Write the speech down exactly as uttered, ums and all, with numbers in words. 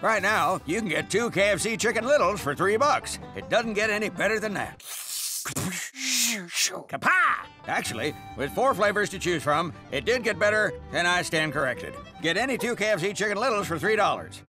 Right now, you can get two K F C Chicken Littles for three bucks. It doesn't get any better than that. Kapa! Actually, with four flavors to choose from, it did get better, and I stand corrected. Get any two K F C Chicken Littles for three dollars.